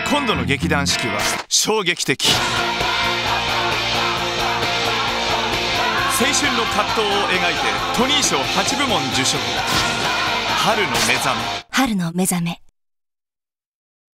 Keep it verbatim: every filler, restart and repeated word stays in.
今度の劇団四季は衝撃的。青春の葛藤を描いてトニー賞はち部門受賞。春の目覚め。 春の目覚め。